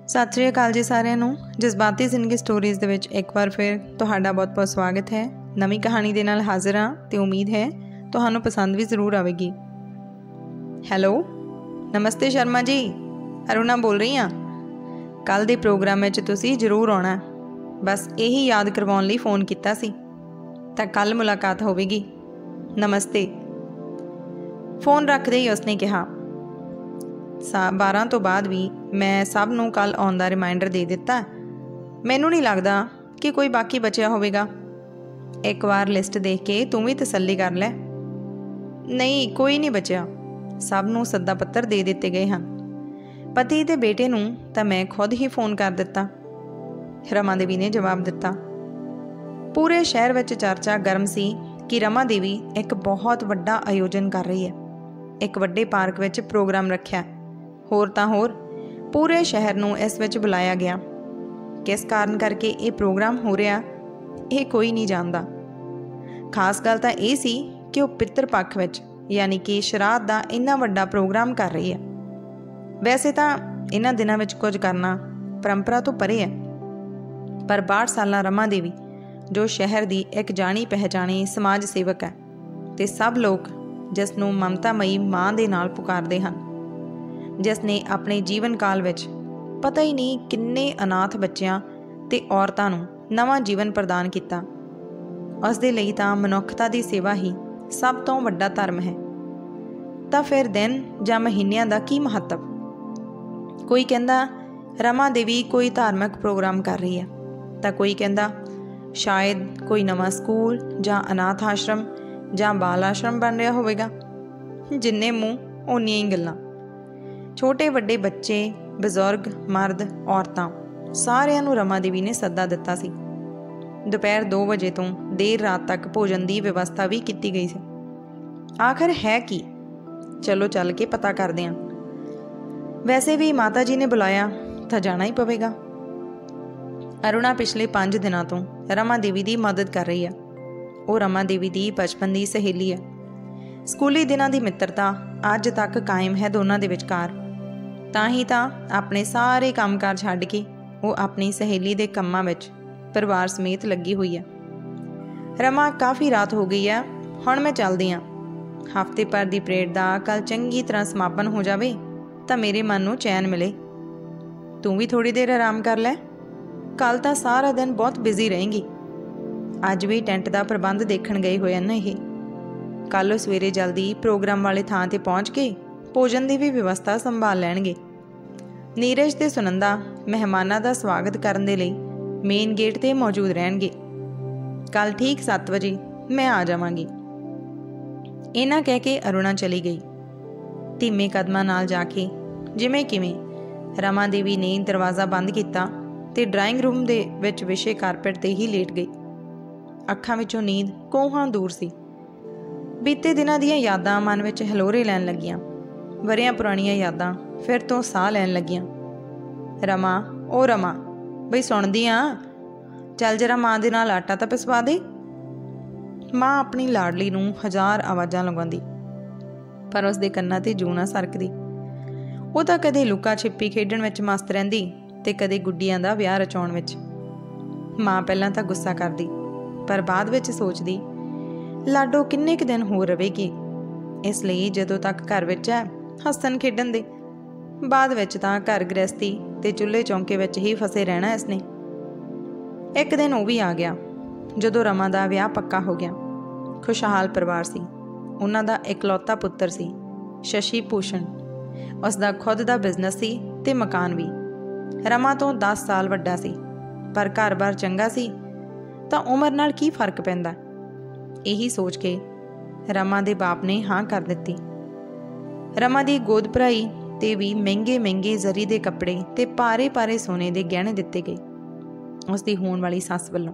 सत श्री अकाल जी सारिਆਂ ਨੂੰ जज्बाती जिंदगी स्टोरीज़ ਦੇ ਵਿੱਚ ਇੱਕ ਵਾਰ ਫਿਰ ਤੁਹਾਡਾ ਬਹੁਤ-ਬਹੁਤ ਸਵਾਗਤ ਹੈ। ਨਵੀਂ ਕਹਾਣੀ ਦੇ ਨਾਲ ਹਾਜ਼ਰ ਹਾਂ ਤੇ ਉਮੀਦ ਹੈ ਤੁਹਾਨੂੰ ਪਸੰਦ ਵੀ ਜ਼ਰੂਰ ਆਵੇਗੀ। ਹੈਲੋ, ਨਮਸਤੇ ਸ਼ਰਮਾ ਜੀ, ਅਰੁਣਾ ਬੋਲ ਰਹੀ ਹਾਂ। ਕੱਲ੍ਹ ਦੇ ਪ੍ਰੋਗਰਾਮ ਵਿੱਚ ਤੁਸੀਂ ਜ਼ਰੂਰ ਆਉਣਾ, ਬਸ ਇਹੀ ਯਾਦ ਕਰਵਾਉਣ ਲਈ फ़ोन ਕੀਤਾ ਸੀ। ਤਾਂ ਕੱਲ੍ਹ ਮੁਲਾਕਾਤ ਹੋਵੇਗੀ। ਨਮਸਤੇ। फ़ोन ਰੱਖਦੇ ਹੀ ਉਸਨੇ ਕਿਹਾ। 12 ਤੋਂ ਬਾਅਦ ਵੀ ਮੈਂ ਸਭ ਨੂੰ ਕੱਲ੍ਹ ਆਉਣ ਦਾ ਰਿਮਾਈਂਡਰ ਦੇ ਦਿੱਤਾ। ਮੈਨੂੰ ਨਹੀਂ ਲੱਗਦਾ ਕਿ ਕੋਈ ਬਾਕੀ ਬਚਿਆ ਹੋਵੇਗਾ। ਇੱਕ ਵਾਰ ਲਿਸਟ ਦੇਖ ਕੇ ਤੂੰ ਵੀ ਤਸੱਲੀ ਕਰ ਲੈ। ਨਹੀਂ, ਕੋਈ ਨਹੀਂ ਬਚਿਆ। ਸਭ ਨੂੰ ਸੱਦਾ ਪੱਤਰ ਦੇ ਦਿੱਤੇ ਗਏ ਹਨ। ਪਤੀ ਅਤੇ ਬੇਟੇ ਨੂੰ ਤਾਂ ਮੈਂ ਖੁਦ ਹੀ फ़ोन ਕਰ ਦਿੱਤਾ, ਰਮਾ ਦੇਵੀ ਨੇ ਜਵਾਬ ਦਿੱਤਾ। ਪੂਰੇ ਸ਼ਹਿਰ ਵਿੱਚ ਚਰਚਾ ਗਰਮ ਸੀ ਕਿ ਰਮਾ ਦੇਵੀ ਇੱਕ ਬਹੁਤ ਵੱਡਾ ਆਯੋਜਨ ਕਰ ਰਹੀ ਹੈ। ਇੱਕ ਵੱਡੇ ਪਾਰਕ ਵਿੱਚ ਪ੍ਰੋਗਰਾਮ ਰੱਖਿਆ। ਹੋਰ ਤਾਂ ਹੋਰ ਪੂਰੇ ਸ਼ਹਿਰ ਨੂੰ ਇਸ ਵਿੱਚ ਬੁਲਾਇਆ ਗਿਆ। ਕਿਸ ਕਾਰਨ ਕਰਕੇ ਇਹ ਪ੍ਰੋਗਰਾਮ ਹੋ ਰਿਹਾ, ਇਹ ਕੋਈ ਨਹੀਂ ਜਾਣਦਾ। ਖਾਸ ਗੱਲ ਤਾਂ ਇਹ ਸੀ ਕਿ ਉਹ ਪਿੱਤਰ ਪੱਖ ਵਿੱਚ ਯਾਨੀ ਕਿ ਸ਼ਰਾਧ ਦਾ ਇੰਨਾ ਵੱਡਾ ਪ੍ਰੋਗਰਾਮ ਕਰ ਰਹੀ ਹੈ। ਵੈਸੇ ਤਾਂ ਇਹਨਾਂ ਦਿਨਾਂ ਵਿੱਚ ਕੁਝ ਕਰਨਾ ਪਰੰਪਰਾ ਤੋਂ ਪਰੇ ਹੈ, ਪਰ 62 ਸਾਲਾਂ ਰਮਾ ਦੇਵੀ ਜੋ ਸ਼ਹਿਰ ਦੀ ਇੱਕ ਜਾਣੀ ਪਹਿਚਾਣੀ ਸਮਾਜ ਸੇਵਕ ਹੈ ਅਤੇ ਸਭ ਲੋਕ ਜਿਸ ਨੂੰ ਮਮਤਾ ਮਈ ਮਾਂ ਦੇ ਨਾਲ ਪੁਕਾਰਦੇ ਹਨ, ਜਿਸ ਨੇ ਆਪਣੇ ਜੀਵਨ ਕਾਲ ਵਿੱਚ ਪਤਾ ਹੀ ਨਹੀਂ ਕਿੰਨੇ ਅਨਾਥ ਬੱਚਿਆਂ ਅਤੇ ਔਰਤਾਂ ਨੂੰ ਨਵਾਂ ਜੀਵਨ ਪ੍ਰਦਾਨ ਕੀਤਾ, ਉਸ ਦੇ ਲਈ ਤਾਂ ਮਨੁੱਖਤਾ ਦੀ ਸੇਵਾ ਹੀ ਸਭ ਤੋਂ ਵੱਡਾ ਧਰਮ ਹੈ। ਤਾਂ ਫਿਰ ਦਿਨ ਜਾਂ ਮਹੀਨਿਆਂ ਦਾ ਕੀ ਮਹੱਤਵ? ਕੋਈ ਕਹਿੰਦਾ ਰਮਾ ਦੇਵੀ ਕੋਈ ਧਾਰਮਿਕ ਪ੍ਰੋਗਰਾਮ ਕਰ ਰਹੀ ਹੈ, ਤਾਂ ਕੋਈ ਕਹਿੰਦਾ ਸ਼ਾਇਦ ਕੋਈ ਨਵਾਂ ਸਕੂਲ ਜਾਂ ਅਨਾਥ ਆਸ਼ਰਮ ਜਾਂ ਬਾਲ ਆਸ਼ਰਮ ਬਣ ਰਿਹਾ ਹੋਵੇਗਾ। ਜਿੰਨੇ ਮੂੰਹ ਓਨੀਆਂ ਹੀ ਗੱਲਾਂ। ਛੋਟੇ ਵੱਡੇ ਬੱਚੇ, ਬਜ਼ੁਰਗ, ਮਰਦ, ਔਰਤਾਂ ਸਾਰਿਆਂ ਨੂੰ ਰਮਾ ਦੇਵੀ ਨੇ ਸੱਦਾ ਦਿੱਤਾ ਸੀ। ਦੁਪਹਿਰ 2 ਵਜੇ ਤੋਂ ਦੇਰ ਰਾਤ ਤੱਕ ਭੋਜਨ ਦੀ ਵਿਵਸਥਾ ਵੀ ਕੀਤੀ ਗਈ ਸੀ। ਆਖਰ ਹੈ ਕੀ? ਚਲੋ ਚੱਲ ਕੇ ਪਤਾ ਕਰਦੇ ਹਾਂ। ਵੈਸੇ ਵੀ ਮਾਤਾ ਜੀ ਨੇ ਬੁਲਾਇਆ ਤਾਂ ਜਾਣਾ ਹੀ ਪਵੇਗਾ। ਅਰੁਣਾ ਪਿਛਲੇ 5 ਦਿਨਾਂ ਤੋਂ ਰਮਾ ਦੇਵੀ ਦੀ ਮਦਦ ਕਰ ਰਹੀ ਹੈ। ਉਹ ਰਮਾ ਦੇਵੀ ਦੀ ਬਚਪਨ ਦੀ ਸਹੇਲੀ ਹੈ। ਸਕੂਲੀ ਦਿਨਾਂ ਦੀ ਮਿੱਤਰਤਾ ਅੱਜ ਤੱਕ ਕਾਇਮ ਹੈ ਦੋਨਾਂ ਦੇ ਵਿਚਕਾਰ। ਤਾਂ ਹੀ ਤਾਂ ਆਪਣੇ ਸਾਰੇ ਕੰਮਕਾਰ ਛੱਡ ਕੇ ਉਹ ਆਪਣੀ ਸਹੇਲੀ ਦੇ ਕੰਮਾਂ ਵਿੱਚ ਪਰਿਵਾਰ ਸਮੇਤ ਲੱਗੀ ਹੋਈ ਹੈ। ਰਮਾ, ਕਾਫੀ ਰਾਤ ਹੋ ਗਈ ਹੈ, ਹੁਣ ਮੈਂ ਚੱਲਦੀ ਹਾਂ। ਹਫ਼ਤੇ ਭਰ ਦੀ ਪਰੇਡ ਦਾ ਕੱਲ੍ਹ ਚੰਗੀ ਤਰ੍ਹਾਂ ਸਮਾਪਨ ਹੋ ਜਾਵੇ ਤਾਂ ਮੇਰੇ ਮਨ ਨੂੰ ਚੈਨ ਮਿਲੇ। ਤੂੰ ਵੀ ਥੋੜ੍ਹੀ ਦੇਰ ਆਰਾਮ ਕਰ ਲੈ। ਕੱਲ੍ਹ ਤਾਂ ਸਾਰਾ ਦਿਨ ਬਹੁਤ ਬਿਜ਼ੀ ਰਹੇਂਗੀ। ਅੱਜ ਵੀ ਟੈਂਟ ਦਾ ਪ੍ਰਬੰਧ ਦੇਖਣ ਗਏ ਹੋਏ ਹਨ ਇਹ। ਕੱਲ੍ਹ ਸਵੇਰੇ ਜਲਦੀ ਪ੍ਰੋਗਰਾਮ ਵਾਲੇ ਥਾਂ 'ਤੇ ਪਹੁੰਚ ਕੇ ਭੋਜਨ ਦੀ ਵੀ ਵਿਵਸਥਾ ਸੰਭਾਲ ਲੈਣਗੇ। ਨੀਰਜ ਅਤੇ ਸੁਨੰਦਾ ਮਹਿਮਾਨਾਂ ਦਾ ਸਵਾਗਤ ਕਰਨ ਦੇ ਲਈ ਮੇਨ ਗੇਟ 'ਤੇ ਮੌਜੂਦ ਰਹਿਣਗੇ। ਕੱਲ੍ਹ ਠੀਕ 7 ਵਜੇ ਮੈਂ ਆ ਜਾਵਾਂਗੀ। ਇਹਨਾਂ ਕਹਿ ਕੇ ਅਰੁਣਾ ਚਲੀ ਗਈ। ਧੀਮੇ ਕਦਮਾਂ ਨਾਲ ਜਾ ਕੇ ਜਿਵੇਂ ਕਿਵੇਂ ਰਮਾ ਦੇਵੀ ਨੇ ਦਰਵਾਜ਼ਾ ਬੰਦ ਕੀਤਾ ਅਤੇ ਡਰਾਇੰਗ ਰੂਮ ਦੇ ਵਿੱਚ ਵਿਛੇ ਕਾਰਪੇਟ 'ਤੇ ਹੀ ਲੇਟ ਗਈ। ਅੱਖਾਂ ਵਿੱਚੋਂ ਨੀਂਦ ਕੋਹਾਂ ਦੂਰ ਸੀ। ਬੀਤੇ ਦਿਨਾਂ ਦੀਆਂ ਯਾਦਾਂ ਮਨ ਵਿੱਚ ਹਲੋਰੇ ਲੈਣ ਲੱਗੀਆਂ। ਵਰ੍ਹਿਆਂ ਪੁਰਾਣੀਆਂ ਯਾਦਾਂ ਫਿਰ ਤੋਂ ਸਾਹ ਲੈਣ ਲੱਗੀਆਂ। ਰਮਾ, ਉਹ ਰਮਾ, ਬਈ ਸੁਣਦੀ ਆ? ਚੱਲ ਜਰਾ ਮਾਂ ਦੇ ਨਾਲ ਆਟਾ ਤਾਂ ਪਿਸਵਾ ਦੇ। ਮਾਂ ਆਪਣੀ ਲਾਡਲੀ ਨੂੰ 1000 ਆਵਾਜ਼ਾਂ ਲਗਾਉਂਦੀ, ਪਰ ਉਸ ਦੇ ਕੰਨਾਂ 'ਤੇ ਜੂੰ ਨਾ ਸਰਕਦੀ। ਉਹ ਤਾਂ ਕਦੇ ਲੁਕਾ ਛਿੱਪੀ ਖੇਡਣ ਵਿੱਚ ਮਸਤ ਰਹਿੰਦੀ ਅਤੇ ਕਦੇ ਗੁੱਡੀਆਂ ਦਾ ਵਿਆਹ ਰਚਾਉਣ ਵਿੱਚ। ਮਾਂ ਪਹਿਲਾਂ ਤਾਂ ਗੁੱਸਾ ਕਰਦੀ, ਪਰ ਬਾਅਦ ਵਿੱਚ ਸੋਚਦੀ ਲਾਡੋ ਕਿੰਨੇ ਕੁ ਦਿਨ ਹੋਰ ਰਹੇਗੀ, ਇਸ ਲਈ ਜਦੋਂ ਤੱਕ ਘਰ ਵਿੱਚ ਹੈ ਹੱਸਣ ਖੇਡਣ ਦੇ। ਬਾਅਦ ਵਿੱਚ ਤਾਂ ਘਰ ਗ੍ਰਹਿਸਤੀ ਅਤੇ ਚੁੱਲ੍ਹੇ ਚੌਂਕੇ ਵਿੱਚ ਹੀ ਫਸੇ ਰਹਿਣਾ ਇਸਨੇ। ਇੱਕ ਦਿਨ ਉਹ ਵੀ ਆ ਗਿਆ ਜਦੋਂ ਰਮਾ ਦਾ ਵਿਆਹ ਪੱਕਾ ਹੋ ਗਿਆ। ਖੁਸ਼ਹਾਲ ਪਰਿਵਾਰ ਸੀ। ਉਹਨਾਂ ਦਾ ਇਕਲੌਤਾ ਪੁੱਤਰ ਸੀ ਸ਼ਸ਼ੀ ਭੂਸ਼ਣ। ਉਸ ਦਾ ਖੁਦ ਦਾ ਬਿਜ਼ਨਸ ਸੀ ਅਤੇ ਮਕਾਨ ਵੀ। ਰਮਾ ਤੋਂ 10 ਸਾਲ ਵੱਡਾ ਸੀ, ਪਰ ਘਰ-ਬਾਰ ਚੰਗਾ ਸੀ ਤਾਂ ਉਮਰ ਨਾਲ ਕੀ ਫਰਕ ਪੈਂਦਾ। ਇਹੀ ਸੋਚ ਕੇ ਰਮਾ ਦੇ ਬਾਪ ਨੇ ਹਾਂ ਕਰ ਦਿੱਤੀ। ਰਮਾ ਦੀ ਗੋਦ ਭਰਾਈ 'ਤੇ ਵੀ ਮਹਿੰਗੇ ਜ਼ਰੀ ਦੇ ਕੱਪੜੇ ਅਤੇ ਭਾਰੇ ਸੋਨੇ ਦੇ ਗਹਿਣੇ ਦਿੱਤੇ ਗਏ ਉਸ ਦੀ ਹੋਣ ਵਾਲੀ ਸੱਸ ਵੱਲੋਂ,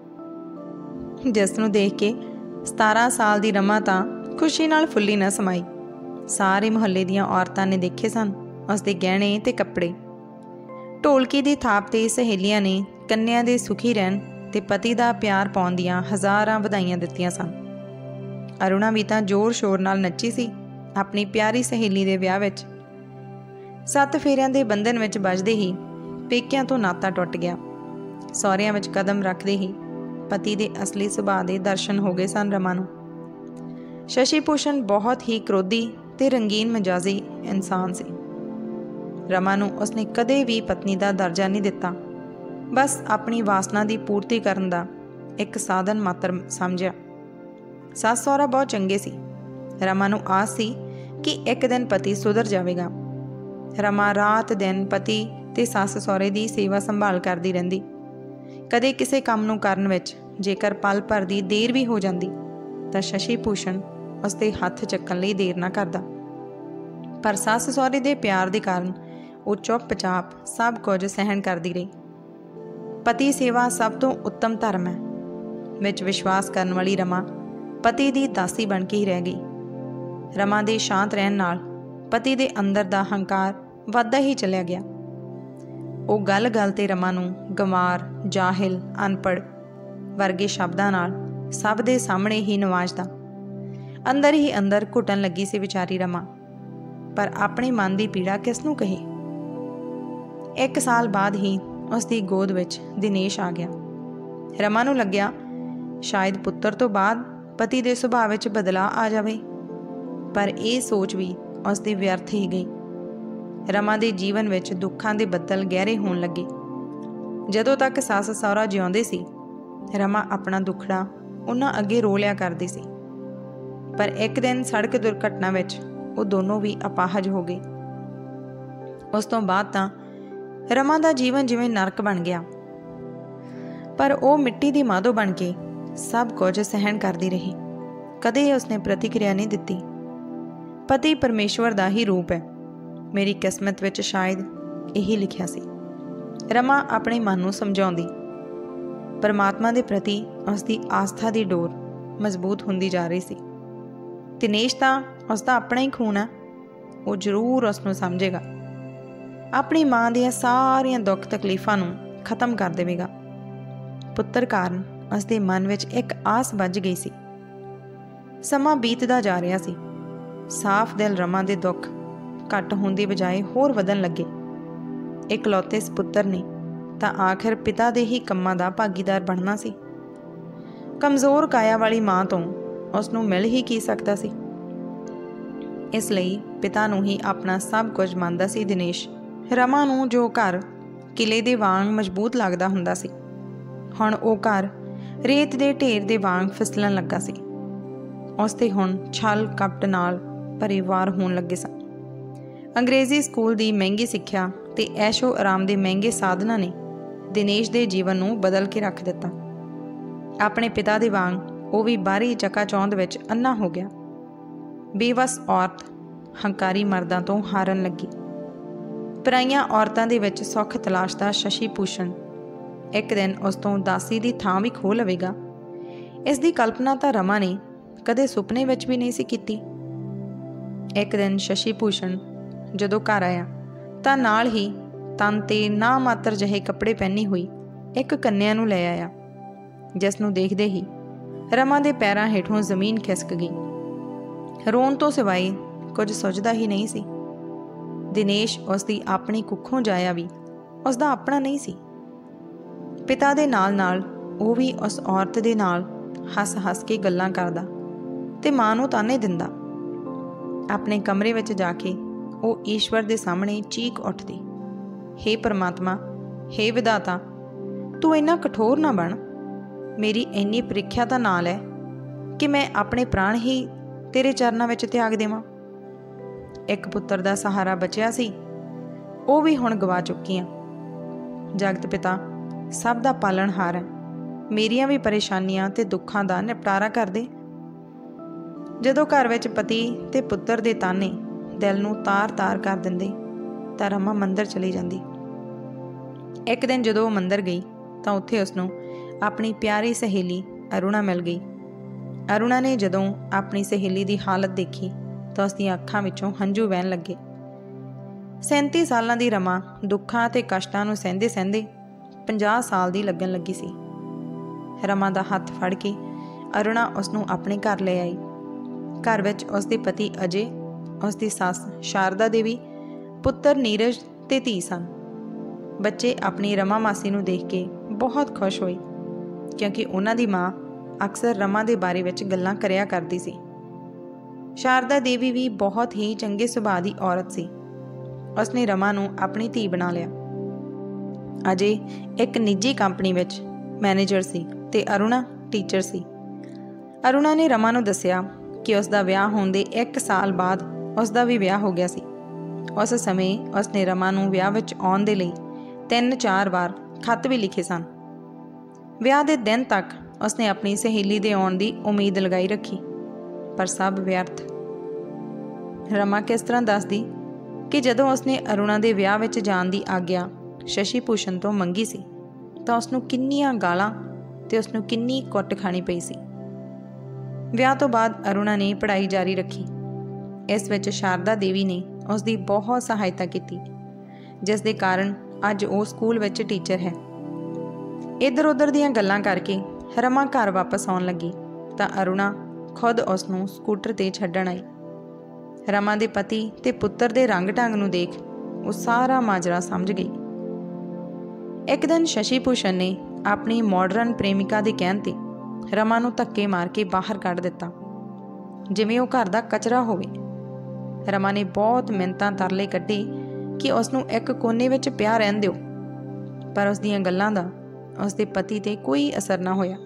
ਜਿਸ ਨੂੰ ਦੇਖ ਕੇ 17 ਸਾਲ ਦੀ ਰਮਾ ਤਾਂ ਖੁਸ਼ੀ ਨਾਲ ਫੁੱਲੀ ਨਾ ਸਮਾਈ। ਸਾਰੇ ਮੁਹੱਲੇ ਦੀਆਂ ਔਰਤਾਂ ਨੇ ਦੇਖੇ ਸਨ ਉਸ ਦੇ ਗਹਿਣੇ ਅਤੇ ਕੱਪੜੇ। ਢੋਲਕੀ ਦੀ ਥਾਪ 'ਤੇ ਸਹੇਲੀਆਂ ਨੇ ਕੰਨਿਆਂ ਦੇ ਸੁਖੀ ਰਹਿਣ ਅਤੇ ਪਤੀ ਦਾ ਪਿਆਰ ਪਾਉਣ ਦੀਆਂ ਹਜ਼ਾਰਾਂ ਵਧਾਈਆਂ ਦਿੱਤੀਆਂ ਸਨ। ਅਰੁਣਾ ਵੀ ਤਾਂ ਜ਼ੋਰ ਸ਼ੋਰ ਨਾਲ ਨੱਚੀ ਸੀ ਆਪਣੀ ਪਿਆਰੀ ਸਹੇਲੀ ਦੇ ਵਿਆਹ ਵਿੱਚ। 7 ਫੇਰਿਆਂ ਦੇ ਬੰਧਨ ਵਿੱਚ ਵੱਜਦੇ ਹੀ ਪੇਕਿਆਂ ਤੋਂ ਨਾਤਾ ਟੁੱਟ ਗਿਆ। ਸਹੁਰਿਆਂ ਵਿੱਚ ਕਦਮ ਰੱਖਦੇ ਹੀ ਪਤੀ ਦੇ ਅਸਲੀ ਸੁਭਾਅ ਦੇ ਦਰਸ਼ਨ ਹੋ ਗਏ ਸਨ ਰਮਾ ਨੂੰ। ਸ਼ਸ਼ੀ ਭੂਸ਼ਣ ਬਹੁਤ ਹੀ ਕ੍ਰੋਧੀ ਤੇ ਰੰਗੀਨ ਮਿਜਾਜ਼ੀ ਇਨਸਾਨ ਸੀ। ਰਮਾ ਨੂੰ ਉਸਨੇ ਕਦੇ ਵੀ ਪਤਨੀ ਦਾ ਦਰਜਾ ਨਹੀਂ ਦਿੱਤਾ, ਬਸ ਆਪਣੀ ਵਾਸਨਾ ਦੀ ਪੂਰਤੀ ਕਰਨ ਦਾ ਇੱਕ ਸਾਧਨ ਮਾਤਰ ਸਮਝਿਆ। ਸੱਸ ਸਹੁਰਾ ਬਹੁਤ ਚੰਗੇ ਸੀ। ਰਮਾ ਨੂੰ ਆਸ ਸੀ ਕਿ ਇੱਕ ਦਿਨ ਪਤੀ ਸੁਧਰ ਜਾਵੇਗਾ। ਰਮਾ ਰਾਤ ਦਿਨ ਪਤੀ ਤੇ ਸੱਸ ਸਹੁਰੇ ਦੀ ਸੇਵਾ ਸੰਭਾਲ ਕਰਦੀ ਰਹਿੰਦੀ। ਕਦੇ ਕਿਸੇ ਕੰਮ ਨੂੰ ਕਰਨ ਵਿੱਚ ਜੇਕਰ ਪਲ ਭਰ ਦੀ ਦੇਰ ਵੀ ਹੋ ਜਾਂਦੀ ਤਾਂ ਸ਼ਸ਼ੀ ਭੂਸ਼ਣ ਉਸਦੇ ਹੱਥ ਚੱਕਣ ਲਈ ਦੇਰ ਨਾ ਕਰਦਾ। ਪਰ ਸੱਸ ਸਹੁਰੇ ਦੇ ਪਿਆਰ ਦੇ ਕਾਰਨ ਉਹ ਚੁੱਪ-ਚਾਪ ਸਭ ਕੁਝ ਸਹਿਣ ਕਰਦੀ ਰਹੀ। ਪਤੀ ਸੇਵਾ ਸਭ ਤੋਂ ਉੱਤਮ ਧਰਮ ਹੈ ਵਿੱਚ ਵਿਸ਼ਵਾਸ ਕਰਨ ਵਾਲੀ ਰਮਾ ਪਤੀ ਦੀ ਦਾਸੀ ਬਣ ਕੇ ਹੀ ਰਹਿ ਗਈ। ਰਮਾ ਦੇ ਸ਼ਾਂਤ ਰਹਿਣ ਨਾਲ ਪਤੀ ਦੇ ਅੰਦਰ ਦਾ ਹੰਕਾਰ ਵੱਧਦਾ ਹੀ ਚਲਿਆ ਗਿਆ। ਉਹ ਗੱਲ-ਗੱਲ ਤੇ ਰਮਾ ਨੂੰ ਗੰਵਾਰ, ਜਾਹਿਲ, ਅਨਪੜ੍ਹ ਵਰਗੇ ਸ਼ਬਦਾਂ ਨਾਲ ਸਭ ਦੇ ਸਾਹਮਣੇ ਹੀ ਨਵਾਜ਼ਦਾ। ਅੰਦਰ ਹੀ ਅੰਦਰ ਘੁੱਟਣ ਲੱਗੀ ਸੀ ਵਿਚਾਰੀ ਰਮਾ, ਪਰ ਆਪਣੇ ਮਨ ਦੀ ਪੀੜਾ ਕਿਸ ਨੂੰ ਕਹੇ। 1 ਸਾਲ ਬਾਅਦ ਹੀ ਉਸ ਦੀ ਗੋਦ ਵਿੱਚ ਦਿਨੇਸ਼ ਆ ਗਿਆ। ਰਮਾ ਨੂੰ ਲੱਗਿਆ ਸ਼ਾਇਦ ਪੁੱਤਰ ਤੋਂ ਬਾਅਦ ਪਤੀ ਦੇ ਸੁਭਾਅ ਵਿੱਚ ਬਦਲਾਅ ਆ ਜਾਵੇ, ਪਰ ਇਹ ਸੋਚ ਵੀ ਉਸ ਦੀ ਵਿਅਰਥ ਹੀ ਗਈ। ਰਮਾ ਦੇ ਜੀਵਨ ਵਿੱਚ ਦੁੱਖਾਂ ਦੇ ਬੱਦਲ ਗਹਿਰੇ ਹੋਣ ਲੱਗੇ। ਜਦੋਂ ਤੱਕ ਸੱਸ ਸਹੁਰਾ ਜਿਉਂਦੇ ਸੀ ਰਮਾ ਆਪਣਾ ਦੁੱਖੜਾ ਉਹਨਾਂ ਅੱਗੇ ਰੋ ਲਿਆ ਕਰਦੀ ਸੀ, ਪਰ ਇੱਕ ਦਿਨ ਸੜਕ ਦੁਰਘਟਨਾ ਵਿੱਚ ਉਹ ਦੋਨੋਂ ਵੀ ਅਪਾਹਜ ਹੋ ਗਏ। ਉਸ ਤੋਂ ਬਾਅਦ ਤਾਂ ਰਮਾ ਦਾ ਜੀਵਨ ਜਿਵੇਂ ਨਰਕ ਬਣ ਗਿਆ, ਪਰ ਉਹ ਮਿੱਟੀ ਦੀ ਮਾਧੋ ਬਣ ਕੇ ਸਭ ਕੁਝ ਸਹਿਣ ਕਰਦੀ ਰਹੀ। ਕਦੇ ਉਸਨੇ ਪ੍ਰਤੀਕਿਰਿਆ ਨਹੀਂ ਦਿੱਤੀ। ਪਤੀ ਪਰਮੇਸ਼ਵਰ ਦਾ ਹੀ ਰੂਪ ਹੈ, ਮੇਰੀ ਕਿਸਮਤ ਵਿੱਚ ਸ਼ਾਇਦ ਇਹੀ ਲਿਖਿਆ ਸੀ। ਰਮਾ ਆਪਣੇ ਮਨ ਨੂੰ ਸਮਝਾਉਂਦੀ। ਪਰਮਾਤਮਾ ਦੇ ਪ੍ਰਤੀ ਉਸਦੀ ਆਸਥਾ ਦੀ ਡੋਰ ਮਜ਼ਬੂਤ ਹੁੰਦੀ ਜਾ ਰਹੀ ਸੀ। ਦਿਨੇਸ਼ ਤਾਂ ਉਸਦਾ ਆਪਣਾ ਹੀ ਖੂਨ ਹੈ, ਉਹ ਜ਼ਰੂਰ ਉਸ ਨੂੰ ਸਮਝੇਗਾ, ਆਪਣੀ ਮਾਂ ਦੀਆਂ ਸਾਰੀਆਂ ਦੁੱਖ ਤਕਲੀਫਾਂ ਨੂੰ ਖਤਮ ਕਰ ਦੇਵੇਗਾ। ਪੁੱਤਰ ਕਾਰਨ ਉਸਦੇ ਮਨ ਵਿੱਚ ਇੱਕ ਆਸ ਵੱਜ ਗਈ ਸੀ। ਸਮਾਂ ਬੀਤਦਾ ਜਾ ਰਿਹਾ ਸੀ। ਸਾਫ਼ ਦਿਲ ਰਮਾ ਦੇ ਦੁੱਖ ਘੱਟ ਹੋਣ ਦੀ ਬਜਾਏ ਹੋਰ ਵਧਣ ਲੱਗੇ। ਇਕਲੌਤੇ ਸਪੁੱਤਰ ਨੇ ਤਾਂ ਆਖਿਰ ਪਿਤਾ ਦੇ ਹੀ ਕੰਮਾਂ ਦਾ ਭਾਗੀਦਾਰ ਬਣਨਾ ਸੀ। ਕਮਜ਼ੋਰ ਕਾਇਆ ਵਾਲੀ ਮਾਂ ਤੋਂ ਉਸ ਨੂੰ ਮਿਲ ਹੀ ਕੀ ਸਕਦਾ ਸੀ। ਇਸ ਲਈ ਪਿਤਾ ਨੂੰ ਹੀ ਆਪਣਾ ਸਭ ਕੁਝ ਮੰਨਦਾ ਸੀ ਦਿਨੇਸ਼। ਰਮਾ ਨੂੰ ਜੋ ਘਰ ਕਿਲੇ ਦੇ ਵਾਂਗ ਮਜ਼ਬੂਤ ਲੱਗਦਾ ਹੁੰਦਾ ਸੀ, ਹੁਣ ਉਹ ਘਰ ਰੇਤ ਦੇ ਢੇਰ ਦੇ ਵਾਂਗ ਫਿਸਲਣ ਲੱਗਾ ਸੀ। ਉਸ 'ਤੇ ਹੁਣ ਛਲ ਕਪਟ ਨਾਲ ਭਰੇ ਵਾਰ ਹੋਣ ਲੱਗੇ ਸਨ। ਅੰਗਰੇਜ਼ੀ ਸਕੂਲ ਦੀ ਮਹਿੰਗੀ ਸਿੱਖਿਆ ਤੇ ਐਸ਼ੋ ਆਰਾਮ ਦੇ ਮਹਿੰਗੇ ਸਾਧਨਾਂ ਨੇ ਦਿਨੇਸ਼ ਦੇ ਜੀਵਨ ਨੂੰ ਬਦਲ ਕੇ ਰੱਖ ਦਿੱਤਾ। ਆਪਣੇ ਪਿਤਾ ਦੇ ਵਾਂਗ ਉਹ ਵੀ ਬਾਹਰੀ ਚਕਾਚੌਂਧ ਵਿੱਚ ਅੰਨਾ ਹੋ ਗਿਆ। ਬੇਵਸ ਔਰਤ ਹੰਕਾਰੀ ਮਰਦਾਂ ਤੋਂ ਹਾਰਨ ਲੱਗੀ। ਪਰਾਈਆਂ ਔਰਤਾਂ ਦੇ ਵਿੱਚ ਸੁੱਖ ਤਲਾਸ਼ਦਾ ਸ਼ਸ਼ੀ ਭੂਸ਼ਣ ਇੱਕ ਦਿਨ ਉਸ ਤੋਂ ਦਾਸੀ ਦੀ ਥਾਂ ਵੀ ਖੋਹ ਲਵੇਗਾ, ਇਸ ਦੀ ਕਲਪਨਾ ਤਾਂ ਰਮਾ ਨੇ ਕਦੇ ਸੁਪਨੇ ਵਿੱਚ ਵੀ ਨਹੀਂ ਸੀ ਕੀਤੀ। ਇੱਕ ਦਿਨ ਸ਼ਸ਼ੀ ਭੂਸ਼ਣ ਜਦੋਂ ਘਰ ਆਇਆ ਤਾਂ ਨਾਲ ਹੀ ਤਨ 'ਤੇ ਨਾ ਮਾਤਰ ਜਿਹੇ ਕੱਪੜੇ ਪਹਿਨੀ ਹੋਈ ਇੱਕ ਕੰਨਿਆ ਨੂੰ ਲੈ ਆਇਆ, ਜਿਸ ਨੂੰ ਦੇਖਦੇ ਹੀ ਰਮਾ ਦੇ ਪੈਰਾਂ ਹੇਠੋਂ ਜ਼ਮੀਨ ਖਿਸਕ ਗਈ। ਰੋਣ ਤੋਂ ਸਿਵਾਏ ਕੁਝ ਸੁੱਝਦਾ ਹੀ ਨਹੀਂ ਸੀ। ਦਿਨੇਸ਼ ਉਸ ਦੀ ਆਪਣੀ ਕੁੱਖੋਂ ਜਾਇਆ ਵੀ ਉਸ ਦਾ ਆਪਣਾ ਨਹੀਂ ਸੀ। ਪਿਤਾ ਦੇ ਨਾਲ ਉਹ ਵੀ ਉਸ ਔਰਤ ਦੇ ਨਾਲ ਹੱਸ-ਹੱਸ ਕੇ ਗੱਲਾਂ ਕਰਦਾ ਤੇ ਮਾਂ ਨੂੰ ਤਾਨੇ ਦਿੰਦਾ। ਆਪਣੇ ਕਮਰੇ ਵਿੱਚ ਜਾ ਕੇ ਉਹ ਈਸ਼ਵਰ ਦੇ ਸਾਹਮਣੇ ਚੀਕ ਉੱਠਦੀ, ਹੇ ਪਰਮਾਤਮਾ, ਹੇ ਵਿਧਾਤਾ, ਤੂੰ ਇੰਨਾ ਕਠੋਰ ਨਾ ਬਣ। ਮੇਰੀ ਇੰਨੀ ਪ੍ਰੀਖਿਆ ਤਾਂ ਨਾ ਲੈ ਕਿ ਮੈਂ ਆਪਣੇ ਪ੍ਰਾਣ ਹੀ ਤੇਰੇ ਚਰਨਾਂ ਵਿੱਚ ਤਿਆਗ ਦੇਵਾਂ। ਇੱਕ ਪੁੱਤਰ ਦਾ ਸਹਾਰਾ ਬਚਿਆ ਸੀ, ਉਹ ਵੀ ਹੁਣ ਗਵਾ ਚੁੱਕੀ ਹਾਂ। ਜਗਤ ਪਿਤਾ ਸਭ ਦਾ ਪਾਲਣਹਾਰ ਹੈ, ਮੇਰੀਆਂ ਵੀ ਪਰੇਸ਼ਾਨੀਆਂ ਤੇ ਦੁੱਖਾਂ ਦਾ ਨਿਪਟਾਰਾ ਕਰ ਦੇ। ਜਦੋਂ ਘਰ ਵਿੱਚ ਪਤੀ ਤੇ ਪੁੱਤਰ ਦੇ ਤਾਨੇ ਦਿਲ ਨੂੰ ਤਾਰ-ਤਾਰ ਕਰ ਦਿੰਦੇ ਤਾਂ ਰਮਾ ਮੰਦਰ ਚਲੀ ਜਾਂਦੀ। ਇੱਕ ਦਿਨ ਜਦੋਂ ਉਹ ਮੰਦਰ ਗਈ ਤਾਂ ਉੱਥੇ ਉਸਨੂੰ ਆਪਣੀ ਪਿਆਰੀ ਸਹੇਲੀ ਅਰੁਣਾ ਮਿਲ ਗਈ। ਅਰੁਣਾ ਨੇ ਜਦੋਂ ਆਪਣੀ ਸਹੇਲੀ ਦੀ ਹਾਲਤ ਦੇਖੀ ਤਾਂ ਉਸ ਦੀਆਂ ਅੱਖਾਂ ਵਿੱਚੋਂ ਹੰਝੂ ਵਹਿਣ ਲੱਗੇ। 37 ਸਾਲਾਂ ਦੀ ਰਮਾ ਦੁੱਖਾਂ ਅਤੇ ਕਸ਼ਟਾਂ ਨੂੰ ਸਹਿੰਦੇ 50 ਸਾਲ ਦੀ ਲੱਗਣ ਲੱਗੀ ਸੀ। ਰਮਾ ਦਾ ਹੱਥ ਫੜ ਕੇ ਅਰੁਣਾ ਉਸ ਨੂੰ ਆਪਣੇ ਘਰ ਲੈ ਆਈ। ਘਰ ਵਿੱਚ ਉਸ ਦੇ ਪਤੀ ਅਜੇ, ਉਸ ਦੀ ਸੱਸ ਸ਼ਾਰਦਾ ਦੇਵੀ, ਪੁੱਤਰ ਨੀਰਜ ਤੇ ਧੀ ਸਨ। ਬੱਚੇ ਆਪਣੀ रमा ਮਾਸੀ ਨੂੰ ਦੇਖ ਕੇ ਬਹੁਤ ਖੁਸ਼ ਹੋਏ ਕਿਉਂਕਿ ਉਹਨਾਂ ਦੀ ਮਾਂ ਅਕਸਰ रमा ਦੇ ਬਾਰੇ ਵਿੱਚ ਗੱਲਾਂ ਕਰਿਆ ਕਰਦੀ ਸੀ। ਸ਼ਾਰਦਾ ਦੇਵੀ ਵੀ ਬਹੁਤ ਹੀ ਚੰਗੇ ਸੁਭਾਅ ਦੀ ਔਰਤ ਸੀ। ਉਸਨੇ रमा ਨੂੰ ਆਪਣੀ ਧੀ ਬਣਾ ਲਿਆ। ਅਜੇ ਇੱਕ ਨਿੱਜੀ ਕੰਪਨੀ ਵਿੱਚ ਮੈਨੇਜਰ ਸੀ ਤੇ ਅਰੁਣਾ ਟੀਚਰ ਸੀ। ਅਰੁਣਾ ਨੇ रमा ਨੂੰ ਦੱਸਿਆ ਕਿ ਉਸ ਦਾ ਵਿਆਹ ਹੋਣ ਦੇ 1 ਸਾਲ ਬਾਅਦ ਉਸ ਦਾ ਵੀ ਵਿਆਹ ਹੋ ਗਿਆ ਸੀ। ਉਸ ਸਮੇਂ ਉਸਨੇ रमा ਨੂੰ ਵਿਆਹ ਵਿੱਚ ਆਉਣ ਦੇ ਲਈ 3-4 ਵਾਰ ਖੱਤ ਵੀ ਲਿਖੇ ਸਨ। ਵਿਆਹ ਦੇ ਦਿਨ ਤੱਕ ਉਸਨੇ ਆਪਣੀ ਸਹੇਲੀ ਦੇ ਆਉਣ ਦੀ ਉਮੀਦ ਲਗਾਈ ਰੱਖੀ, ਪਰ ਸਭ ਵਿਅਰਥ। रमा ਕਿਸ ਤਰ੍ਹਾਂ ਦੱਸਦੀ ਕਿ ਜਦੋਂ ਉਸਨੇ ਅਰੁਣਾ ਦੇ ਵਿਆਹ ਵਿੱਚ ਜਾਣ ਦੀ ਆਗਿਆ ਸ਼ਸ਼ੀ ਭੂਸ਼ਣ ਤੋਂ ਮੰਗੀ ਸੀ ਤਾਂ ਉਸਨੂੰ ਕਿੰਨੀਆਂ ਗਾਲਾਂ ਤੇ ਉਸਨੂੰ ਕਿੰਨੀ ਕੁੱਟ ਖਾਣੀ ਪਈ ਸੀ। ਵਿਆਹ ਤੋਂ ਬਾਅਦ ਅਰੁਣਾ ਨੇ ਪੜ੍ਹਾਈ ਜਾਰੀ ਰੱਖੀ। ਇਸ ਵਿੱਚ ਸ਼ਾਰਦਾ ਦੇਵੀ ਨੇ ਉਸ ਦੀ ਬਹੁਤ ਸਹਾਇਤਾ ਕੀਤੀ, ਜਿਸ ਦੇ ਕਾਰਨ ਅੱਜ ਉਹ ਸਕੂਲ ਵਿੱਚ ਟੀਚਰ ਹੈ। ਇੱਧਰ ਉੱਧਰ ਦੀਆਂ ਗੱਲਾਂ ਕਰਕੇ रमा ਘਰ ਵਾਪਸ ਆਉਣ ਲੱਗੀ ਤਾਂ ਅਰੁਣਾ ਖੁਦ ਉਸ ਨੂੰ ਸਕੂਟਰ 'ਤੇ ਛੱਡਣ ਆਈ। रमा ਦੇ ਪਤੀ ਤੇ ਪੁੱਤਰ ਦੇ ਰੰਗ ਢੰਗ ਨੂੰ ਦੇਖ ਉਹ ਸਾਰਾ ਮਾਜਰਾ ਸਮਝ ਗਈ। ਇੱਕ ਦਿਨ ਸ਼ਸ਼ੀ ਭੂਸ਼ਣ ਨੇ ਆਪਣੀ ਮਾਡਰਨ ਪ੍ਰੇਮਿਕਾ ਦੇ ਕਹਿਣ 'ਤੇ रमा ਨੂੰ ਧੱਕੇ ਮਾਰ ਕੇ ਬਾਹਰ ਕੱਢ ਦਿੱਤਾ, ਜਿਵੇਂ ਉਹ ਘਰ ਦਾ ਕਚਰਾ ਹੋਵੇ। रमा ਨੇ ਬਹੁਤ ਮਿੰਨਤਾਂ ਤਰਲੇ ਕੱਢੇ ਕਿ ਉਸ ਨੂੰ ਇੱਕ ਕੋਨੇ ਵਿੱਚ ਪਿਆ ਰਹਿਣ ਦਿਓ, ਪਰ ਉਸ ਦੀਆਂ ਗੱਲਾਂ ਦਾ ਉਸ ਦੇ ਪਤੀ 'ਤੇ ਕੋਈ ਅਸਰ ਨਾ ਹੋਇਆ।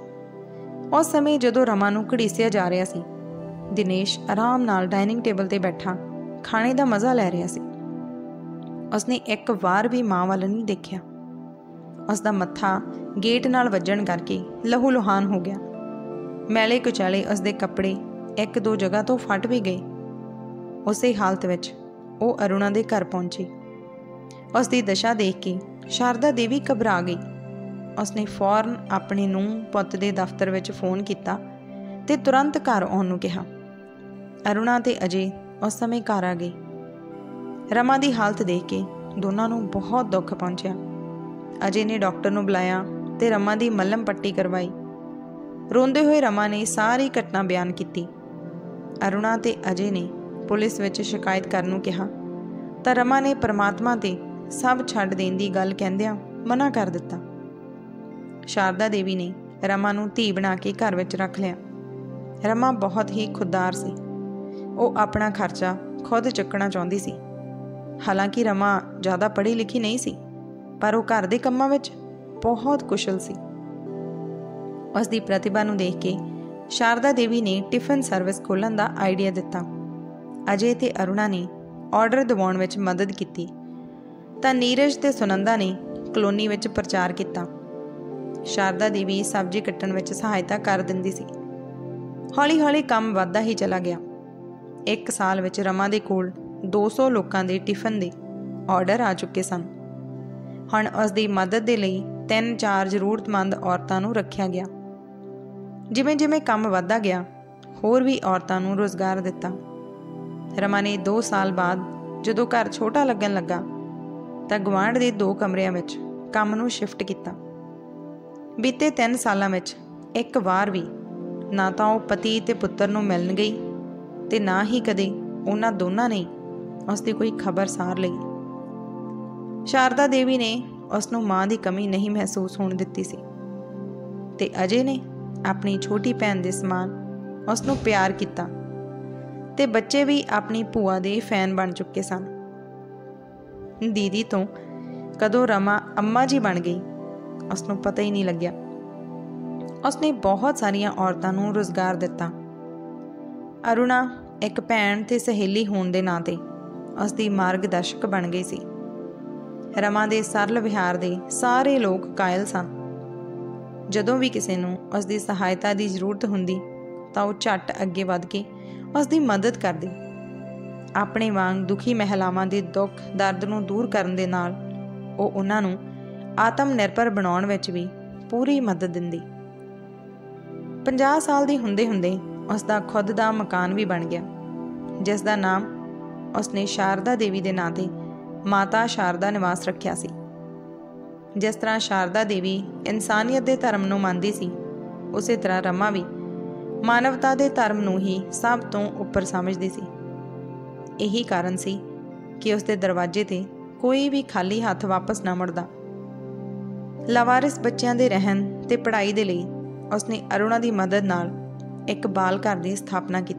ਉਸ ਸਮੇਂ ਜਦੋਂ रमा ਨੂੰ ਘੜੀਸਿਆ ਜਾ ਰਿਹਾ ਸੀ, ਦਿਨੇਸ਼ ਆਰਾਮ ਨਾਲ ਡਾਈਨਿੰਗ ਟੇਬਲ 'ਤੇ ਬੈਠਾ ਖਾਣੇ ਦਾ ਮਜ਼ਾ ਲੈ ਰਿਹਾ ਸੀ। ਉਸਨੇ ਇੱਕ ਵਾਰ ਵੀ ਮਾਂ ਵੱਲ ਨਹੀਂ ਦੇਖਿਆ। ਉਸ ਦਾ ਮੱਥਾ ਗੇਟ ਨਾਲ ਵੱਜਣ ਕਰਕੇ ਲਹੂ ਲੁਹਾਨ ਹੋ ਗਿਆ। ਮੈਲੇ ਕੁਚਾਲੇ ਉਸ ਦੇ ਕੱਪੜੇ 1-2 ਜਗ੍ਹਾ ਤੋਂ ਫਟ ਵੀ ਗਏ। ਉਸੇ ਹਾਲਤ ਵਿੱਚ ਉਹ ਅਰੁਣਾ ਦੇ ਘਰ ਪਹੁੰਚੀ। ਉਸ ਦੀ ਦਸ਼ਾ ਦੇਖ ਕੇ ਸ਼ਾਰਦਾ ਦੇਵੀ ਘਬਰਾ ਗਈ। ਉਸਨੇ ਫੌਰਨ ਆਪਣੀ ਨੂੰਹ ਪੁੱਤ ਦੇ ਦਫ਼ਤਰ ਵਿੱਚ ਫੋਨ ਕੀਤਾ ਤੇ ਤੁਰੰਤ ਘਰ ਆਉਣ ਨੂੰ ਕਿਹਾ। ਅਰੁਣਾ ਤੇ ਅਜੇ ਉਸ ਸਮੇਂ ਘਰ ਆ ਗਏ। रमा ਦੀ ਹਾਲਤ ਦੇਖ ਕੇ ਦੋਨਾਂ ਨੂੰ ਬਹੁਤ ਦੁੱਖ ਪਹੁੰਚਿਆ। ਅਜੇ ਨੇ ਡਾਕਟਰ ਨੂੰ ਬੁਲਾਇਆ ਤੇ रमा ਦੀ ਮੱਲਮ ਪੱਟੀ ਕਰਵਾਈ। ਰੋਂਦੇ ਹੋਏ रमा ਨੇ ਸਾਰੀ ਘਟਨਾ ਬਿਆਨ ਕੀਤੀ। ਅਰੁਣਾ ਤੇ ਅਜੇ ਨੇ ਪੁਲਿਸ ਵਿੱਚ ਸ਼ਿਕਾਇਤ ਕਰਨ ਨੂੰ ਕਿਹਾ ਤਾਂ रमा ਨੇ ਪਰਮਾਤਮਾ ਤੇ ਸਭ ਛੱਡ ਦੇਣ ਦੀ ਗੱਲ ਕਹਿੰਦਿਆਂ ਮਨਾ ਕਰ ਦਿੱਤਾ। ਸ਼ਾਰਦਾ ਦੇਵੀ ਨੇ रमा ਨੂੰ ਧੀ ਬਣਾ ਕੇ ਘਰ ਵਿੱਚ ਰੱਖ ਲਿਆ। रमा ਬਹੁਤ ਹੀ ਖੁਦਦਾਰ ਸੀ। ਉਹ ਆਪਣਾ ਖਰਚਾ ਖੁਦ ਚੁੱਕਣਾ ਚਾਹੁੰਦੀ ਸੀ। ਹਾਲਾਂਕਿ रमा ਜ਼ਿਆਦਾ ਪੜ੍ਹੀ ਲਿਖੀ ਨਹੀਂ ਸੀ, ਪਰ ਉਹ ਘਰ ਦੇ ਕੰਮਾਂ ਵਿੱਚ ਬਹੁਤ ਕੁਸ਼ਲ ਸੀ। ਉਸ ਦੀ ਪ੍ਰਤਿਭਾ ਨੂੰ ਦੇਖ ਕੇ ਸ਼ਾਰਦਾ ਦੇਵੀ ਨੇ ਟਿਫਨ ਸਰਵਿਸ ਖੋਲ੍ਹਣ ਦਾ ਆਈਡੀਆ ਦਿੱਤਾ। ਅਜੇ ਤੇ ਅਰੁਣਾ ਨੇ ਆਰਡਰ ਦਿਵਾਉਣ ਵਿੱਚ ਮਦਦ ਕੀਤੀ ਤਾਂ ਨੀਰਜ ਤੇ ਸੁਨੰਦਾ ਨੇ ਕਲੋਨੀ ਵਿੱਚ ਪ੍ਰਚਾਰ ਕੀਤਾ। ਸ਼ਾਰਦਾ ਦੇਵੀ ਸਬਜ਼ੀ ਕੱਟਣ ਵਿੱਚ ਸਹਾਇਤਾ ਕਰ ਦਿੰਦੀ ਸੀ। ਹੌਲੀ ਹੌਲੀ ਕੰਮ ਵੱਧਦਾ ਹੀ ਚਲਾ ਗਿਆ। 1 ਸਾਲ ਵਿੱਚ रमा ਦੇ ਕੋਲ 200 ਲੋਕਾਂ ਦੇ ਟਿਫਨ ਦੇ ਆਰਡਰ ਆ ਚੁੱਕੇ ਸਨ। ਹੁਣ ਉਸ ਦੀ ਮਦਦ ਦੇ ਲਈ 3-4 ਜ਼ਰੂਰਤਮੰਦ ਔਰਤਾਂ ਨੂੰ ਰੱਖਿਆ ਗਿਆ। ਜਿਵੇਂ ਜਿਵੇਂ ਕੰਮ ਵੱਧਦਾ ਗਿਆ, ਹੋਰ ਵੀ ਔਰਤਾਂ ਨੂੰ ਰੁਜ਼ਗਾਰ ਦਿੱਤਾ। रमा ਨੇ 2 ਸਾਲ ਬਾਅਦ ਜਦੋਂ ਘਰ ਛੋਟਾ ਲੱਗਣ ਲੱਗਾ ਤਾਂ ਗੁਆਂਢ ਦੇ 2 ਕਮਰਿਆਂ ਵਿੱਚ ਕੰਮ ਨੂੰ ਸ਼ਿਫਟ ਕੀਤਾ। ਬੀਤੇ 3 ਸਾਲਾਂ ਵਿੱਚ ਇੱਕ ਵਾਰ ਵੀ ਨਾ ਤਾਂ ਉਹ ਪਤੀ ਤੇ ਪੁੱਤਰ ਨੂੰ ਮਿਲਣ ਗਈ ਤੇ ਨਾ ਹੀ ਕਦੇ ਉਹਨਾਂ ਦੋਨਾਂ ਨੇ ਉਸ ਦੀ ਕੋਈ ਖਬਰਸਾਰ ਲਈ। ਸ਼ਾਰਦਾ ਦੇਵੀ ਨੇ ਉਸ ਨੂੰ ਮਾਂ ਦੀ ਕਮੀ ਨਹੀਂ ਮਹਿਸੂਸ ਹੋਣ ਦਿੱਤੀ ਸੀ ਤੇ ਅਜੇ ਨੇ ਆਪਣੀ ਛੋਟੀ ਭੈਣ ਦੇ ਸਮਾਨ ਉਸ ਨੂੰ ਪਿਆਰ ਕੀਤਾ ਤੇ ਬੱਚੇ ਵੀ ਆਪਣੀ ਭੂਆ ਦੇ ਫੈਨ ਬਣ ਚੁੱਕੇ ਸਨ। ਦੀਦੀ ਤੋਂ ਕਦੋਂ रमा ਅੰਮਾ ਜੀ ਬਣ ਗਈ, ਉਸ ਨੂੰ ਪਤਾ ਹੀ ਨਹੀਂ ਲੱਗਿਆ। ਉਸਨੇ ਬਹੁਤ ਸਾਰੀਆਂ ਔਰਤਾਂ ਨੂੰ ਰੁਜ਼ਗਾਰ ਦਿੱਤਾ। ਅਰੁਣਾ ਇੱਕ ਭੈਣ ਤੇ ਸਹੇਲੀ ਹੋਣ ਦੇ ਨਾਂ 'ਤੇ ਉਸ ਦੀ ਮਾਰਗਦਰਸ਼ਕ ਬਣ ਗਈ ਸੀ। रमा ਦੇ ਸਰਲ ਵਿਹਾਰ ਦੇ ਸਾਰੇ ਲੋਕ ਕਾਇਲ ਸਨ। ਜਦੋਂ ਵੀ ਕਿਸੇ ਨੂੰ ਉਸ ਦੀ ਸਹਾਇਤਾ ਦੀ ਜ਼ਰੂਰਤ ਹੁੰਦੀ ਤਾਂ ਉਹ ਝੱਟ ਅੱਗੇ ਵੱਧ ਕੇ ਉਸ ਦੀ ਮਦਦ ਕਰਦੀ। ਆਪਣੇ ਵਾਂਗ ਦੁਖੀ ਮਹਿਲਾਵਾਂ ਦੇ ਦੁੱਖ ਦਰਦ ਨੂੰ ਦੂਰ ਕਰਨ ਦੇ ਨਾਲ ਉਹ ਉਹਨਾਂ ਨੂੰ ਆਤਮ ਨਿਰਭਰ ਬਣਾਉਣ ਵਿੱਚ ਵੀ ਪੂਰੀ ਮਦਦ ਦਿੰਦੀ। 50 ਸਾਲ ਦੀ ਹੁੰਦੇ ਹੁੰਦੇ ਉਸ ਦਾ ਖੁਦ ਦਾ ਮਕਾਨ ਵੀ ਬਣ ਗਿਆ, ਜਿਸ ਦਾ ਨਾਮ ਉਸਨੇ ਸ਼ਾਰਦਾ ਦੇਵੀ ਦੇ ਨਾਂ 'ਤੇ ਮਾਤਾ ਸ਼ਾਰਦਾ ਨਿਵਾਸ ਰੱਖਿਆ ਸੀ। ਜਿਸ ਤਰ੍ਹਾਂ ਸ਼ਾਰਦਾ ਦੇਵੀ ਇਨਸਾਨੀਅਤ ਦੇ ਧਰਮ ਨੂੰ ਮੰਨਦੀ ਸੀ, ਉਸੇ ਤਰ੍ਹਾਂ रमा ਵੀ ਮਾਨਵਤਾ ਦੇ ਧਰਮ ਨੂੰ ਹੀ ਸਭ ਤੋਂ ਉੱਪਰ ਸਮਝਦੀ ਸੀ। ਇਹੀ ਕਾਰਨ ਸੀ ਕਿ ਉਸ ਦੇ ਦਰਵਾਜ਼ੇ 'ਤੇ कोई भी खाली हथ वापस ना मुड़दा। लावारिस बच्चों के रहन ते पढ़ाई दे लई उसने अरुणा की मदद नाल एक बाल घर की स्थापना की,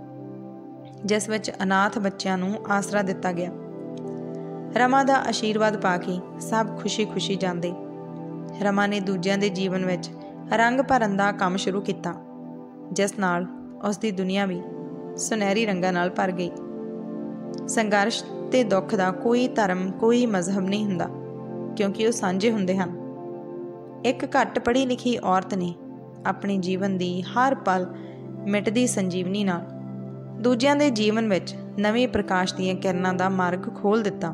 जिस विच अनाथ बच्चों नूं आसरा दिता गया। रमा का आशीर्वाद पा के सब खुशी खुशी जाते। रमा ने दूजिਆਂ के जीवन में रंग भरन का काम शुरू किया, जिस नाल उसकी दुनिया भी सुनहरी रंगां नाल भर गई। संघर्ष ते दुख का कोई धर्म कोई मजहब नहीं हुंदा, क्योंकि वो सांझे हुंदे हन। एक घट पढ़ी लिखी औरत ने अपने जीवन की हर पल मिटदी संजीवनी नाल दूजिਆਂ के जीवन में नवे प्रकाश दीयां किरणां का मार्ग खोल दिता।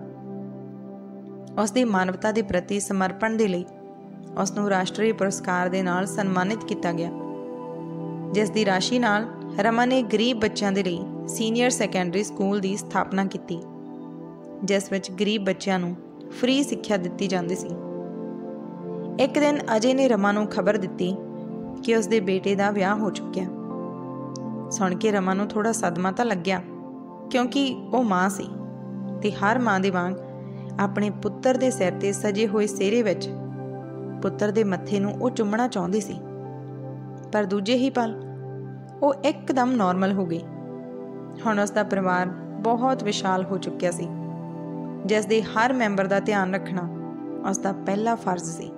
उसकी मानवता के प्रति समर्पण के लिए उसनूं राष्ट्रीय पुरस्कार के नाल सन्मानित किया गया, जिस दी राशि नाल रमा ने गरीब बच्चों के लिए सीनियर सैकेंडरी स्कूल की स्थापना की, जिस विच गरीब बच्चों नूं फ्री सिक्ख्या दित्ती जाती सी। एक दिन अजय ने रमा नूं खबर दित्ती कि उसके बेटे का विआह हो चुकिया। सुन के रमा नूं थोड़ा सदमा तो लग्या, क्योंकि वो माँ सी ते हर माँ दे वांग अपने पुत्र के सिर ते सजे हुए सेहरे विच पुत्र के मत्थे नूं वो चुम्मना चाहती सी। पर दूजे ही पल वो एकदम नॉर्मल हो गई। हुण उसका परिवार बहुत विशाल हो चुकिया सी, जिस दे हर मैंबर का ध्यान रखना उसका पहला फर्ज सी।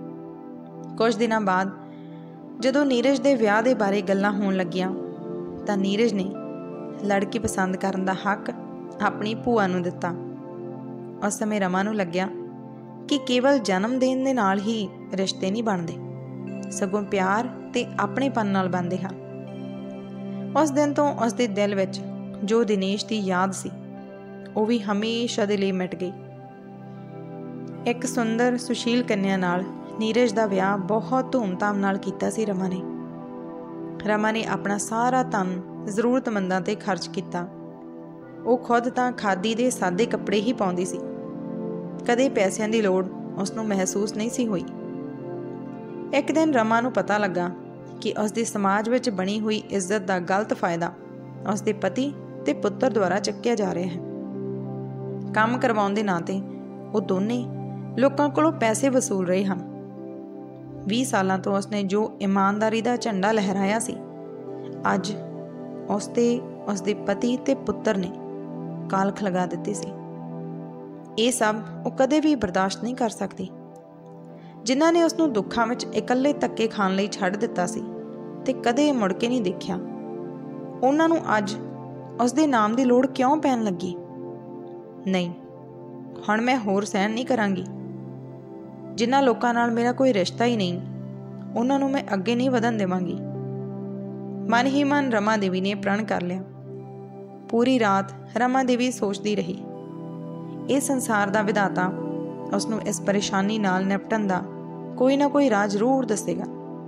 कुछ दिनों बाद जदों नीरज के विआह के बारे गल्लां होण लगियां तां नीरज ने लड़की पसंद करन दा हक अपनी भूआ नूं दिता। उस समय रमा नूं लग्या कि केवल जन्म देण दे नाल ही रिश्ते नहीं बनते, सगों प्यार ते अपनेपन नाल बनते हैं। उस दिन तो उसके दिल विच जो दिनेश की याद सी वो भी हमेशा दे लई मिट गई। एक सुंदर सुशील कन्या नाल नीरज का विआह बहुत धूमधाम नाल कीता सी रमा ने अपना सारा धन जरूरतमंदां ते खर्च किया। वो खुद तां खादी दे सादे कपड़े ही पाउंदी सी, कदे पैसों की लोड़ उसनूं महसूस नहीं सी हुई। एक दिन रमा नूं पता लगा कि उसदी समाज विच बनी हुई इज्जत का गलत फायदा उसके पति ते पुत्र द्वारा चुक्या जा रहा है। काम करवाउण दे नाते वो दोने लोकां कोलों पैसे वसूल रहे हैं। 20 सालों तो उसने जो ईमानदारी का झंडा लहराया सी, अज उसके पति ते पुत्र ने कालख लगा दी सी। ये सब वो कदे भी बर्दाश्त नहीं कर सकती। जिन्हां ने उसनूं दुखां विच इकल्ले धक्के खाण लई छड्ड दिता सी ते कदे मुड़ के नहीं देखिया, उन्हां नूं अज उसदे नाम की लोड़ क्यों पैण लगी? नहीं, हुण मैं होर सहन नहीं करांगी। जिन्हां लोकां नाल मेरा कोई रिश्ता ही नहीं, उन्हां नूं मैं अगे नहीं वधन देवांगी। मन ही मन रमा देवी ने प्रण कर लिया। पूरी रात रमा देवी सोचती रही। इस संसार का विधाता उसनूं इस परेशानी नाल निपटन का कोई ना कोई राह जरूर दसेगा।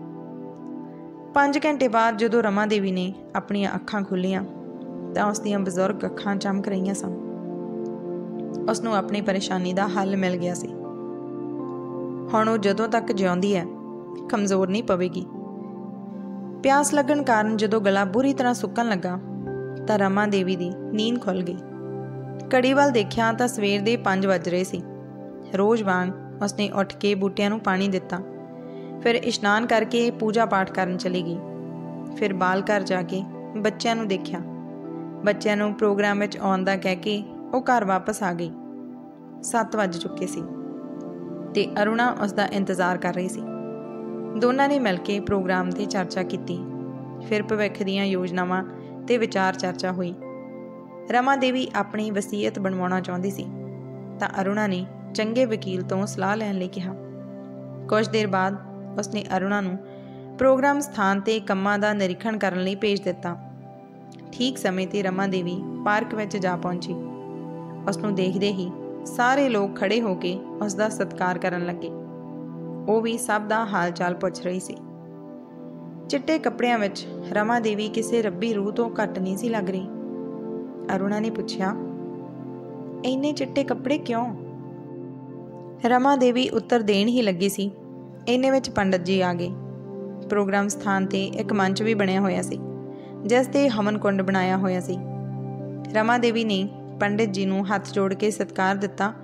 5 घंटे बाद जदों रमा देवी ने अपनी अखां खुलियां तां उसदियां बजुर्ग अखां चमक रही सन। उसनूं अपनी परेशानी का हल मिल गया सी। हुण वो जदों तक जिउंदी है कमज़ोर नहीं पवेगी। प्यास लगन कारण जदों गला बुरी तरह सुकन लगा तां रमा देवी की नींद खुल गई। घड़ी वाल देखिया तां सवेर दे 5 वज रहे सी। रोज़ वांग उसने उठ के बूटियां नूं पानी दिता, फिर इशनान करके पूजा पाठ करन चली गई। फिर बाल घर जाके बच्चों नूं देखिया। बच्चों नूं प्रोग्राम विच आउण दा कह के वो घर वापस आ गई। 7 वज चुके सी ते अरुणा उसका इंतज़ार कर रही सी। दोनों ने मिल के प्रोग्राम ते चर्चा की। फिर भविख दीयां योजनावां ते विचार चर्चा हुई। रमा देवी अपनी वसीयत बनवाउणा चाहुंदी सी तां अरुणा ने चंगे वकील तो सलाह लैण लई कहा। कुछ देर बाद उसने अरुणा नूं प्रोग्राम स्थान ते कम्मां दा निरीखण करन लई भेज दिता। ठीक समय ते रमा देवी पार्क विच जा पहुंची। उसनूं देखदे ही सारे लोग खड़े होके उसका सत्कार करन लगे। वो भी सब दा हाल चाल पुछ रही सी। चिट्टे कपड़ियां विच रमा देवी किसी रब्बी रूह तो घट नहीं सी लग रही। अरुणा ने पूछा, इन्ने चिट्टे कपड़े क्यों? रमा देवी उत्तर देण ही लगी सी, इन्ने विच पंडित जी आ गए। प्रोग्राम स्थान ते एक मंच भी बनया होया सी, जिस ते हवन कुंड बनाया होया सी। रमा देवी ने पंडित जी नूं हथ जोड़ के सत्कार दिता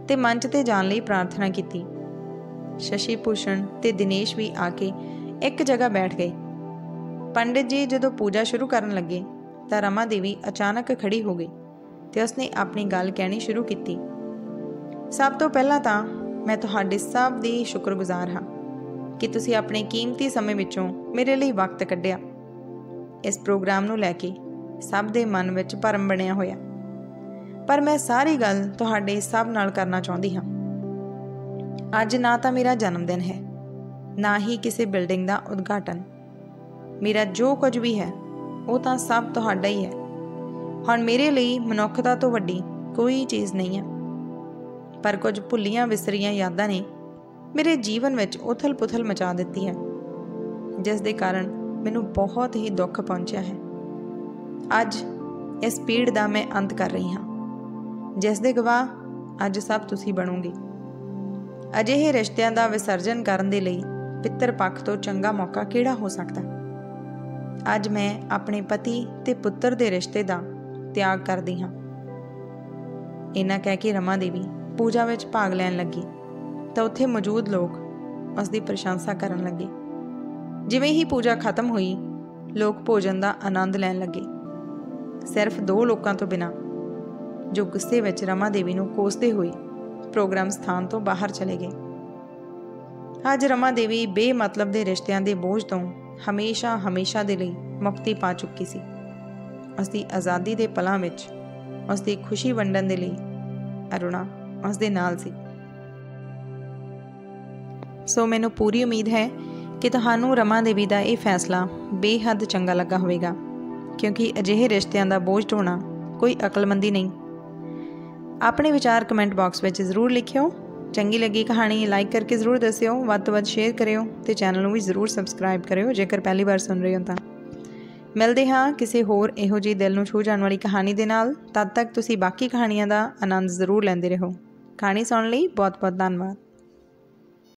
ਤੇ ਮੰਚ ਤੇ ਜਾਣ ਲਈ ਪ੍ਰਾਰਥਨਾ ਕੀਤੀ। शशि भूषण ते दिनेश भी आके एक जगह बैठ गए। पंडित जी जदों पूजा शुरू करन लगे तो रमा देवी अचानक खड़ी हो गई ते उसने अपनी गल कहनी शुरू की। सब तो पहला तो मैं तुहाडे सब दी शुक्रगुजार हाँ कि तुसी अपने कीमती समय विचों मेरे लिए वक्त कढ़िया। इस प्रोग्राम नूं लैके सब दे मन विच भरम बनिया होया, पर मैं सारी गल तुहाडे सब नाल करना चाहुंदी हाँ। अज ना तो मेरा जन्मदिन है, ना ही किसी बिल्डिंग का उद्घाटन। मेरा जो कुछ भी है वो तो सब तुहाडा ही है। हुण मेरे लिए मनुखता तो वड्डी कोई चीज़ नहीं है, पर कुछ भुलियां विसरियां यादां ने मेरे जीवन में उथल पुथल मचा दी है, जिस दे कारण मैनू बहुत ही दुख पहुंचा है। अज इस पीड़ का मैं अंत कर रही हाँ, जिस दे गवाह अज सब तुसी बनोगे। अजिहे रिश्तिਆਂ ਦਾ विसर्जन ਕਰਨ ਦੇ ਲਈ ਪਿੱਤਰ ਪੱਖ ਤੋਂ ਚੰਗਾ ਮੌਕਾ ਕਿਹੜਾ ਹੋ ਸਕਦਾ। ਅੱਜ ਮੈਂ ਆਪਣੇ ਪਤੀ ਤੇ ਪੁੱਤਰ ਦੇ ਰਿਸ਼ਤੇ ਦਾ ਤਿਆਗ ਕਰਦੀ ਹਾਂ। ਇਹਨਾਂ ਕਹਿ ਕੇ रमा देवी ਪੂਜਾ ਵਿੱਚ ਭਾਗ ਲੈਣ ਲੱਗੀ ਤਾਂ ਉੱਥੇ ਮੌਜੂਦ ਲੋਕ ਉਸ ਦੀ ਪ੍ਰਸ਼ੰਸਾ ਕਰਨ ਲੱਗੇ। ਜਿਵੇਂ ਹੀ ਪੂਜਾ ਖਤਮ ਹੋਈ, ਲੋਕ ਭੋਜਨ ਦਾ ਆਨੰਦ ਲੈਣ ਲੱਗੇ। ਸਿਰਫ 2 ਲੋਕਾਂ ਤੋਂ ਬਿਨਾਂ, ਜੋ ਗੁੱਸੇ ਵਿੱਚ रमा देवी ਨੂੰ ਕੋਸਦੇ ਹੋਏ प्रोग्राम स्थान तो बाहर चले गए। अज रमा देवी बेमतलब के रिश्तियों के बोझ तो हमेशा हमेशा दे लई मुक्ति पा चुकी सी। उसकी आज़ादी के पलों में उसकी खुशी वंडन के लिए अरुणा उसके नाल सी। सो मैनू पूरी उम्मीद है कि तुहानू रमा देवी का यह फैसला बेहद चंगा लगा होगा, क्योंकि अजिहे रिश्तियों का बोझ ढोना कोई अकलमंदी नहीं। अपने विचार कमेंट बॉक्स में जरूर लिखियो। चंगी लगी कहानी लाइक करके जरूर दस्यो, वध तो वध शेयर करियो ते चैनल भी जरूर सबसक्राइब करियो जेकर पहली बार सुन रहे हो तो। मिलते हाँ किसी होर इहो जी दिल नूं छू जाने वाली कहानी दे नाल। तद तक तुसी बाकी कहानियां दा आनंद जरूर लैंदे रहो। कहानी सुनने लई बहुत बहुत धन्यवाद।